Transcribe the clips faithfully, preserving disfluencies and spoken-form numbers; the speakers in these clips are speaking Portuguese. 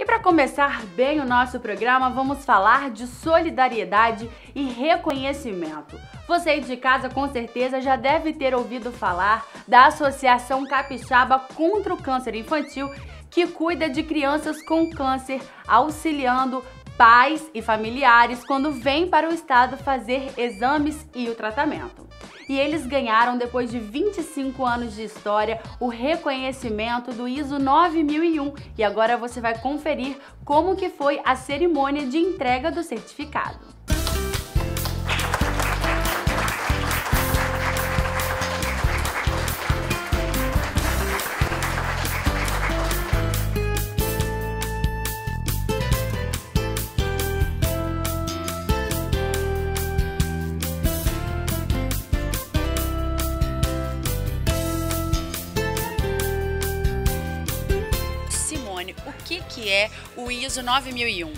para começar bem o nosso programa, vamos falar de solidariedade e reconhecimento. Você aí de casa com certeza já deve ter ouvido falar da Associação Capixaba contra o Câncer Infantil, que cuida de crianças com câncer, auxiliando pais e familiares quando vêm para o estado fazer exames e o tratamento. E eles ganharam, depois de vinte e cinco anos de história, o reconhecimento do I S O nove mil e um. E agora você vai conferir como que foi a cerimônia de entrega do certificado. O que, que é o I S O nove mil e um?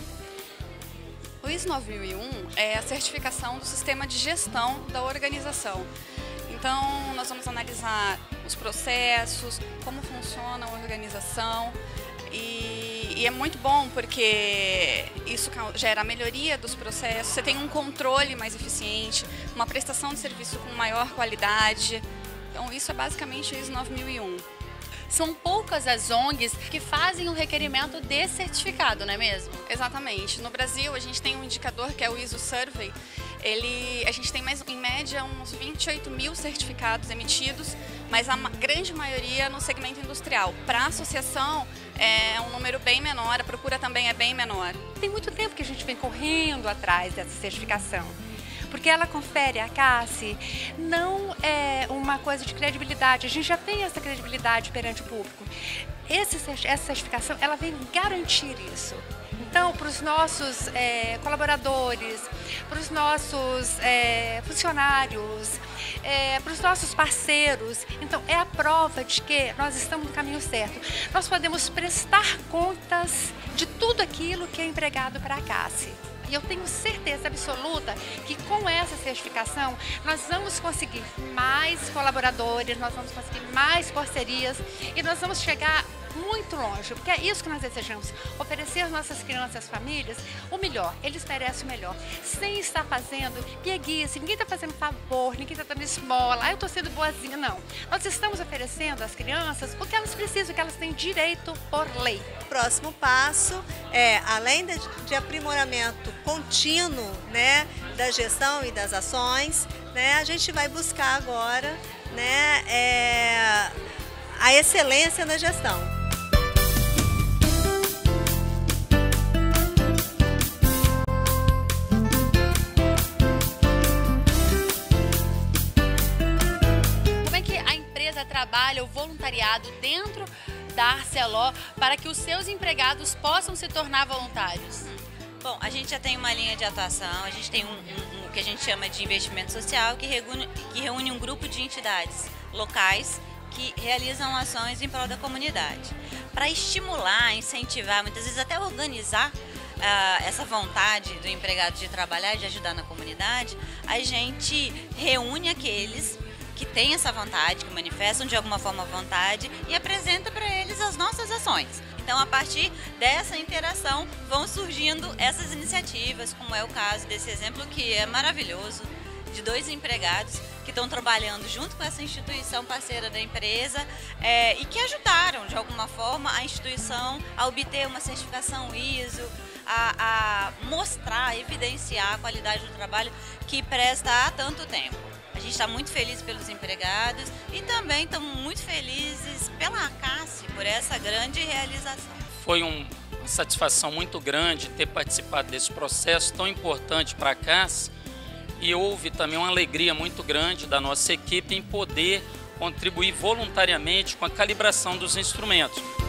O I S O nove mil e um é a certificação do sistema de gestão da organização. Então, nós vamos analisar os processos, como funciona a organização, e, e é muito bom porque isso gera a melhoria dos processos, você tem um controle mais eficiente, uma prestação de serviço com maior qualidade. Então, isso é basicamente o I S O nove mil e um. São poucas as O N Gs que fazem o requerimento desse certificado, não é mesmo? Exatamente. No Brasil, a gente tem um indicador que é o I S O Survey. Ele, a gente tem mais, em média uns vinte e oito mil certificados emitidos, mas a grande maioria no segmento industrial. Para a associação é um número bem menor, a procura também é bem menor. Tem muito tempo que a gente vem correndo atrás dessa certificação, porque ela confere à CACE não é uma coisa de credibilidade, a gente já tem essa credibilidade perante o público. Esse, essa certificação, ela vem garantir isso. Então, para os nossos é, colaboradores, para os nossos é, funcionários, é, para os nossos parceiros, então é a prova de que nós estamos no caminho certo. Nós podemos prestar contas de tudo aquilo que é empregado para a CACE. E eu tenho certeza absoluta que com essa certificação nós vamos conseguir mais colaboradores, nós vamos conseguir mais parcerias e nós vamos chegar muito longe, porque é isso que nós desejamos, oferecer às nossas crianças e às famílias o melhor, eles merecem o melhor, sem estar fazendo pieguice, ninguém está fazendo favor, ninguém está dando esmola, ah, eu estou sendo boazinha, não. Nós estamos oferecendo às crianças o que elas precisam, o que elas têm direito por lei. O próximo passo é, além de, de aprimoramento contínuo, né, da gestão e das ações, né, a gente vai buscar agora, né, é, a excelência na gestão. Como é que a empresa trabalha o voluntariado dentro da Arcelor para que os seus empregados possam se tornar voluntários? Bom, a gente já tem uma linha de atuação, a gente tem um, um, um que a gente chama de investimento social, que reúne, que reúne um grupo de entidades locais que realizam ações em prol da comunidade. Para estimular, incentivar, muitas vezes até organizar uh, essa vontade do empregado de trabalhar, de ajudar na comunidade, a gente reúne aqueles que têm essa vontade, que manifestam de alguma forma a vontade e apresenta para eles as nossas ações. Então, a partir dessa interação, vão surgindo essas iniciativas, como é o caso desse exemplo que é maravilhoso, de dois empregados que estão trabalhando junto com essa instituição parceira da empresa é, e que ajudaram, de alguma forma, a instituição a obter uma certificação I S O, a, a mostrar, a evidenciar a qualidade do trabalho que presta há tanto tempo. A gente está muito feliz pelos empregados e também estamos muito felizes pela CACE, por essa grande realização. Foi um, uma satisfação muito grande ter participado desse processo tão importante para a CACE, e houve também uma alegria muito grande da nossa equipe em poder contribuir voluntariamente com a calibração dos instrumentos.